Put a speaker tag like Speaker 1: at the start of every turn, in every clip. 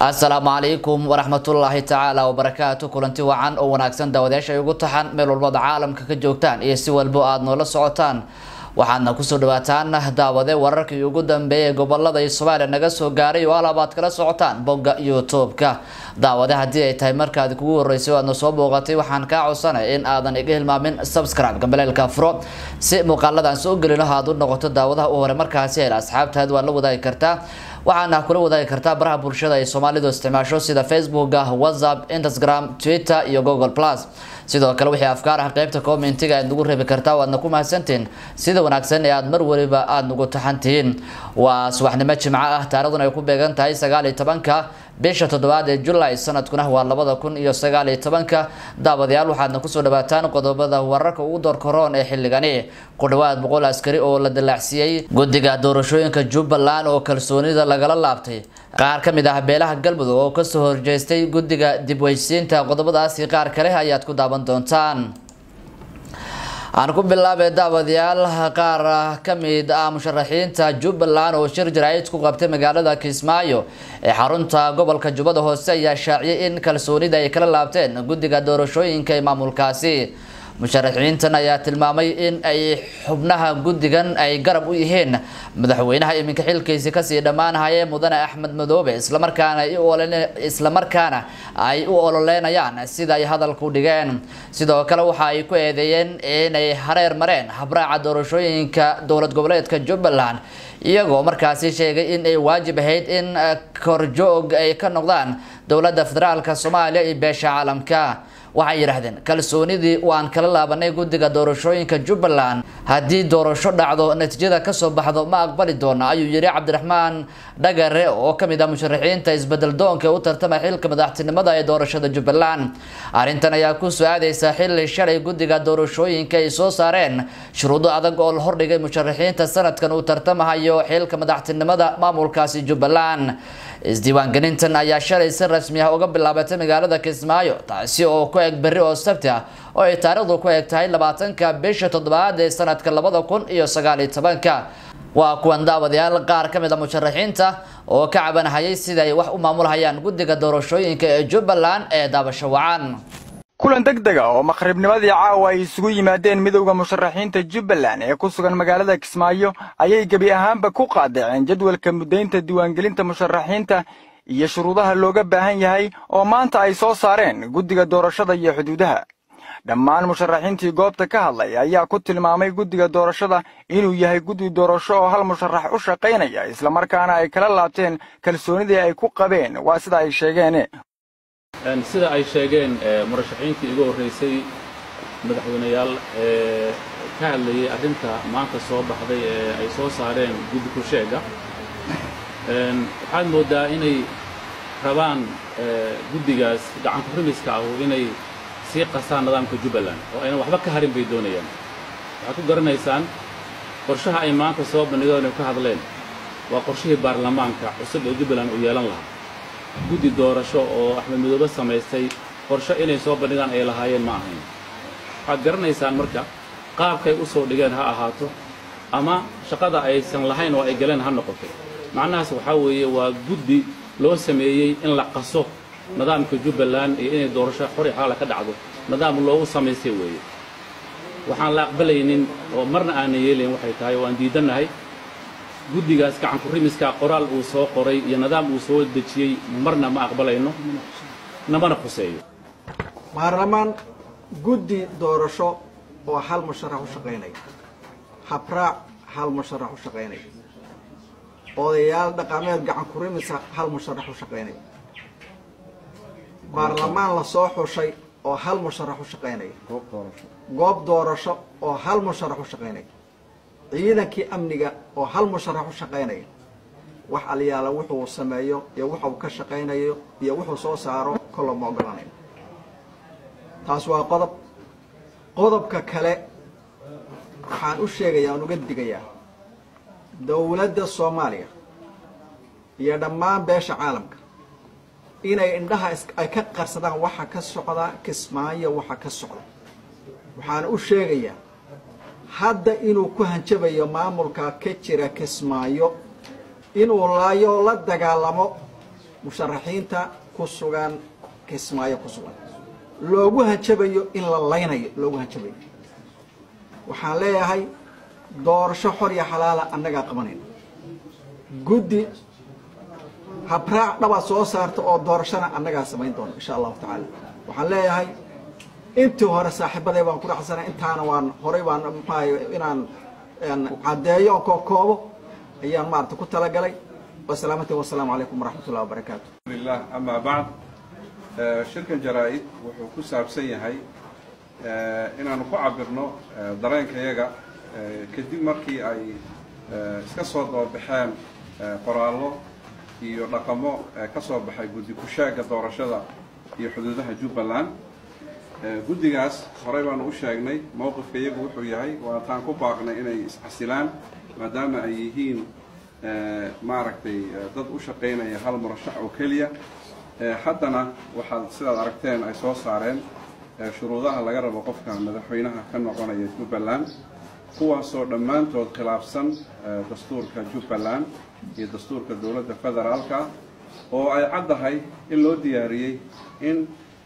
Speaker 1: السلام عليكم ورحمة الله تعالى وبركاته. كلنتي وعن أو وناكسن داوديش يقول تحن ميل الوضع عالم كجوكتان يسوى البؤاد نولا سعوتان waxaadna ku soo dhawaataan daawade wararkii ugu dambeeyay gobolada Soomaaliya naga soo gaaray oo alaabad kala socotaan bogga YouTube-ka daawade hadii ay tahay markaad kugu horeysay waad soo booqatay waxaan ka codsanahay in aadan iga hilmaamin subscribe gambalelka furo si muuqaaladan soo gelino haad u noqoto daawadaha u hore markaasi ay asxaabtaad waa la wadaagi kartaa waxaana kula wadaagi kartaa baraha bulshada ay Soomaalidu isticmaasho sida Facebook, WhatsApp, Instagram, Twitter iyo Google+. sidoo kale wixii afkaar ah qaybta commentiga aad nagu reebi kartaa waadna ku mahadsantiin sida wanaagsan ee aad mar waliba aad nagu taxantiin waa subaxnimo jimco ah taariikhduna ay ku beegan tahay 19ka bisha 7 ee July sanadkuna waa 2019 daawadayaal waxaadna ku soo dhawaataan qodobada wararka ugu door koron ee xilligani ku dhawaad 100 askari oo la dilaaciyay guddiga doorashooyinka Jubbaland oo kalsoonida lagala laabtay qaar ka mid ah beelaha galmudug oo ka soo horjeestay guddiga dib u heshiisiinta qodobadaas qaar kale ayaad ku daaban doontaan aan ku bilaabay daawadayaal qaar ka mid ah musharaxiinta Jubbaland oo shir jaraa'id ku qabtay magaalada Kismaayo ee xarunta gobolka Jubbada Hoose ayaa shaaciyay in kalsoonida ay kala laabteen guddiga doorashooyinka ee maamulkaasi musharaxiintan ayaa tilmaamay in ay xubnaha guddigan ay garab u yihiin madaxweynaha iminka xilkiisa ka sii dhamaanaya mudane Axmed Madoobe isla markaana ay u ololeynayaan sida ay hadalku dhigeen sidoo kale waxa ay ku eedeeyeen in ay hareer mareen habraaca doorashooyinka dowlad goboleedka Jubbaland iyagoo markaasi sheegay in ay waajib ahayd in korjoog ay ka noqdaan dowladda federaalka Soomaaliya iyo beesha caalamka waxay yiraahdeen kalsoonidii waan kala laabanay guddiga doorashooyinka Jubbaland hadii doorasho dhacdo natiijada ka soo baxdo ma aqbali doona ayuu yiri Cabdiraxmaan Dhagare oo kamid ah musharaxiinta isbedel doonka u tartamay xilka madaxtinimada ee doorashada Jubbaland arintan ayaa ku soo aadaysa xilli shalay guddiga doorashooyinka ay soo saareen shuruudo adag oo la hordhigay musharaxiinta sanadkan u tartamayo xilka madaxtinimada maamulkaasi Jubbaland isdiiwaangelintan ayaa shalay si rasmi ah uga bilaabatay magaalada Kismaayo taasi oo ku eg bari oo sabti ah oo ay taariikhdu ku eg tahay 20ka bisha 7 ee sanadka 2019 waa kuwan daawadayaal qaar ka mid ah musharaxiinta oo ka cabanayay sida ay wax u maamulhayaan guddiga doorashooyinka ee Jubbaland ee daabasho wacan
Speaker 2: kulan degdeg ah oo maqribnimadii caawa ay isugu yimaadeen midowga musharaxiinta Jubbaland ee ku sugan magaalada Kismaayo ayay gabi ahaanba ku qaadaceen jadwalka mudaynta diiwaangelinta musharaxiinta iyo shuruudaha looga baahan yahay oo maanta ay soo saareen guddiga doorashada iyo xuduudaha dhammaan musharaxiintii goobta ka hadlay ayaa ku tilmaamay guddiga doorashada inuu yahay guddi doorasho oo hal musharax u shaqeynaya isla markaana ay kala laabteen kalsoonidii ay ku qabeen waa sida ay sheegeen
Speaker 3: sida ay sheegeen murashaxiintii ugu horeysay madaxweynayaal ka hadlayay arrinta maanta soo baxday ee ay soo saareen guddi ku sheega waxaad moodaa inay rabaan guddigaas gacan ku rimiska ah inay sii qasaan nidaamka Jubbaland oo ayna waxba ka harin bay doonayaan waxaad ku garanaysaan qorshaha ay maanta soo bandhigeen ka hadleen waa qorshihii baarlamaanka cusub ee Jubbaland u yeelan lahaa guddi doorasho oo Axmed Madoobe samaystay qorshe inay soo bandhigaan ay lahaayeen ma ahayn waxaad garanaysaan marka qaabkay u soo dhigeen ha ahaato ama shaqada aysan lahayn oo ay galeen ha noqoto macnahaas waxaa weeye waa guddi loo sameeyey in la qaso nidaamka Jubbaland iyo inay doorasho xor iyo xalaal ka dhacdo nidaam loogu samaystay weeye waxaan la aqbalaynin oo marna aan yeelin waxay tahay oo aan diidanahay guddigaas gacan ku rimiska qoraal uu soo qoray iyo nidaam uu soo dejiyay marna ma aqbalayno namana xuseeyo
Speaker 4: baarlamaan guddi doorasho oo hal musharax u shaqeynay habraac hal musharax u shaqeynay odayaal dhaqameed gacan ku rimisa hal musharax u shaqeynay baarlamaan la soo xushay oo hal musharax u shaqeynay goob doorasho oo hal musharax u shaqeynay ciidankii amniga oo hal musharax u shaqeynay wax aliyaala wuxuu sameeyo iyo wuxuu ka shaqeynayo iyo wuxuu soo saaro kala ma ogolaanayn taas waa qodobka kale waxaan u sheegayaa uga digayaa dawladda Soomaaliya iyo dhammaan beesha caalamka inay indhaha ay ka qarsadaan waxa ka socda Kismaayo waxa ka socda waxaan u sheegayaa hadda inuu ku hanjabayo maamulka ka jira Kismaayo inuu laayo la dagaalamo musharaxiinta ku sugan Kismaayo ku sugan loogu hanjabayo in la laynayo loogu hanjabayo waxaan leeyahay doorasho xor iyo xalaal ah annaga qabanayna guddi habraac dhaba soo saarto oo doorashana annaga samayn doono insha Allah ta'ala waxaan leeyahay intii hore saaxiibaday baan ku raxsanay intaana waan horay baan inaan cadeeyo koobo ayaan maarta ku talagalay wassalaamu calaykum waraxmatullaahi wabarakaatuh
Speaker 5: billah amma ba'd shirkan jaraa'id wuxuu ku saabsan yahay inaanu ku cabirno dareenkayaga kadib markii ay iska soo doobaxeen qoraallo iyo dhaqamo ka soo baxay guddi ku sheega doorashada iyo xuduudaha Jubbaland guddigaas horey baan u sheegnay mowqifka iyagu wuxuu yahay waa taan ku baaqnay inay isxasilaan maadaama ay yihiin maaragtay dad u shaqeynaya hal murashax oo kaliya haddana waxaad sidaad aragteen ay soo saareen shuruudaha laga rabo qofka madaxweynaha ka noqonaya Jubbaland kuwaasoo dhammaantood khilaafsan dastuurka Jubbaland iyo dastuurka dowladda federaalka oo ay caddahay in loo diyaariyey in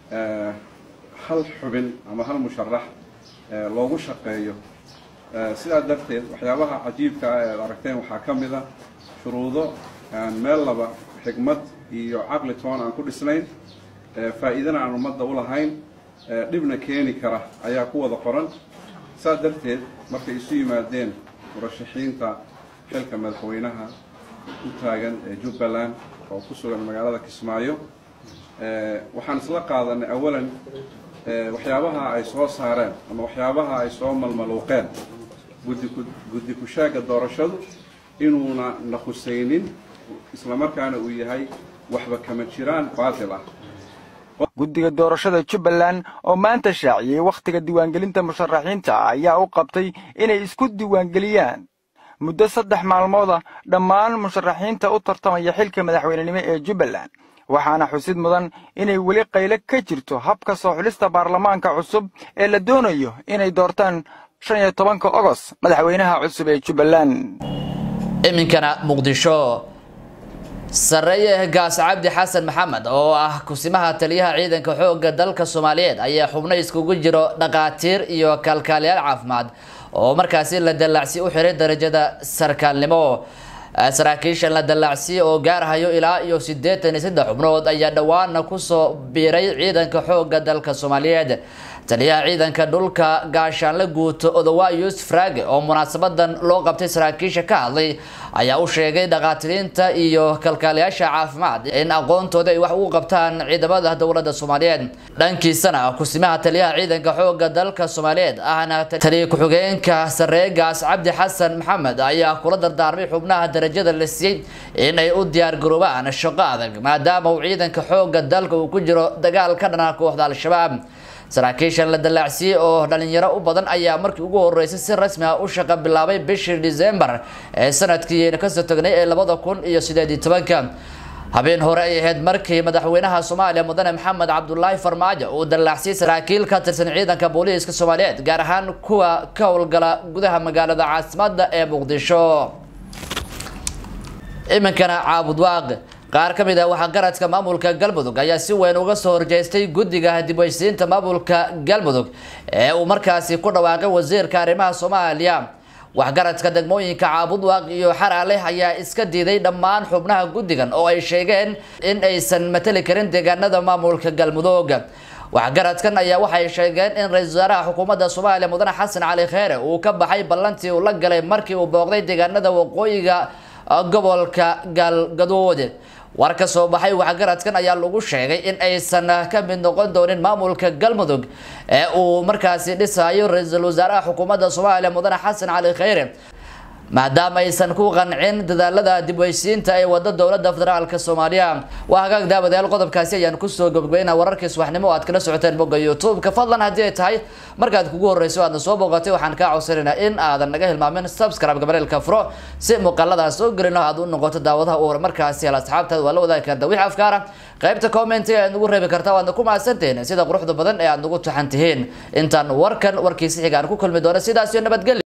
Speaker 5: hal xubin ama hal musharax loogu shaqeeyo sidaa darteed waxyaabaha cajiibka ah ee aragteen waxaa ka mid ah shuruudo aan meel laba xigmad iyo caqli toon aan ku dhisnayn faa'iidana aan ummadda u lahayn dhibna keeni kara ayaa ku wada qoran saa darteed markay isu yimaadeen murashaxiinta xilka madaxweynaha u taagan ee Jubbaland oo ku sugan magaalada Kismaayo waxaan isla qaadanay awalan waxyaabaha ay soo saareen ama waxyaabaha ay soo malmaluuqeen guddi ku sheega doorashadu inuuna na khusaynin isla markaana uu yahay waxba kama jiraan baatil ah
Speaker 2: guddiga doorashada Jubbaland oo maanta shaaciyay waqtiga diiwaangelinta musharaxiinta ayaa u qabtay inay isku diiwaangeliyaan muddo 3 maalmood ah dhammaan musharaxiinta u tartamaya xilka madaxweynenimo ee Jubbaland waxaana xusid mudan inay wali qayle ka jirto habka soo xulista baarlamaanka cusub ee la doonayo inay doortaan 15 August madaxweynaha cusub ee Jubbaland
Speaker 1: iminkana Muqdisho sareeye gaas cabdi xasan maxamed oo ah kusimaha taliyaha ciidanka xoogga dalka Soomaaliyeed ayaa xubno iskugu jiro dhaqaatiir iyo kalkaaliyaal caafimaad oo markaasi la dallacsi u xiray darajada sarkaalnimo saraakiisha la dallacsi oo gaarahayo ilaa iyo 83 xubnood ayaa dhawaan ku soo biiray ciidanka xoogga dalka Soomaaliyeed taliyaha ciidanka dhulka gaashaan la guuto Odawa Yusuf Raage oo munaasabadan loo qabtay saraakiisha ka hadlay ayaa u sheegay dhaqaatirinta iyo kalkaaliyaasha caafimaad in aqoontooda ay wax u qabtaan ciidamada dawladda Soomaaliyeed dhankiisana kusimaha taliyaha ciidanka xoogga dalka Soomaaliyeed ahna taliye ku-xigeenka sareegaas cabdi xasan maxamed ayaa kula dardaarmay xubnaha darajada la siiyay in ay u diyaar garoobaan shaqo adag maadaama uu ciidanka xoogga dalka uu ku jiro dagaal ka dhan ah kooxda al-shabaab saraakiishan la dallacsi oo dhalinyaro u badan ayaa markii ugu horeysay si rasmi ah u shaqo bilaabay bishii December ee sanadkii ka soo tagnay ee 2018 habeen hore ay ahayd markii madaxweynaha Soomaaliya mudane Maxamed Cabdullaahi Farmaajo uu dallacsi saraakiil ka tirsan ciidanka booliiska Soomaaliyeed gaar ahaan kuwa ka howlgala gudaha magaalada caasimadda ee Muqdisho iminkana Caabud Waaq qaar ka mid ah waxa garadka maamulka Galmudug ayaa si weyn uga soo horjeestay guddiga dib u heshiisiinta maamulka Galmudug ee uu markaasi ku dhawaaqay wasiirka arrimaha Soomaaliya wax garadka degmooyinka Caabud Waaq iyo Xaraale ayaa iska diiday dhammaan xubnaha guddigan oo ay sheegeen in aysan matali karin deegaanada maamulka Galmudug wax garadkan ayaa waxay sheegeen in ra'iisul wasaaraha xukuumadda Soomaaliya mudane Xasan Cali Kheyre uu ka baxay ballantii uu la galay markii uu booqday deegaanada waqooyiga gobolka Galgaduud warka soo baxay wax garadkan ayaa lagu sheegay in aysan ka mid noqon doonin maamulka Galmudug ee uu markaasi dhisayo ra'iisul wasaaraha xukuumadda Soomaaliya mudane Xasan Cali Kheyre maadaama aysan ku qancin dadaalada dib u heshiisiinta ee wadada dowladda federaalka Soomaaliya waa hagaag daawadayaal qodobkaasi ayaan ku soo gabagabeynaa wararkii subaxnimo aad kala socoteen bogga YouTube ka fadlan haddii ay tahay markaad kugu horeyso aad soo booqatay waxaan ka codsanaynaa in aadan naga hilmaamin subscribe gabareelka furo si muuqaalada soo gelino aad u noqoto daawadaha oo markaasi hal asxaabtaada waa la wadaagi kartaa wixii afkaara qaybta comment ee aad nagu reebi kartaa waad ku maasanteen sida quruxda badan ee aad nagu taxantihiin intaan warkan warkiisa xiga aan ku kulmi doono sidaas iyo nabadgelyo